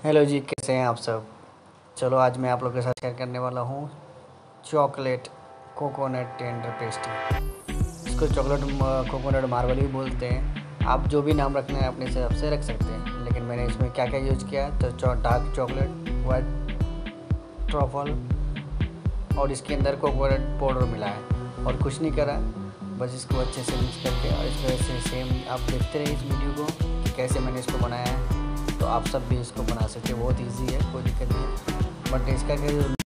Hello जी, कैसे हैं आप सब। चलो आज मैं आप लोगों के साथ शेयर करने वाला हूँ चॉकलेट कोकोनट टेंडर पेस्ट्री। इसको चॉकलेट कोकोनट मार्बल भी बोलते हैं। आप जो भी नाम रखना है अपने हिसाब से रख सकते हैं, लेकिन मैंने इसमें क्या क्या यूज़ किया है तो डार्क चॉकलेट, वाइट ट्रफल और इसके अंदर कोकोनट पाउडर मिला है और कुछ नहीं करा, बस इसको अच्छे से मिक्स करके और इस वजह से सेम आप देखते रहिए इस वीडियो को कि कैसे मैंने इसको बनाया है। तो आप सब भी इसको बना सकते हैं, बहुत इजी है, कोई दिक्कत नहीं है। बट इसका क्या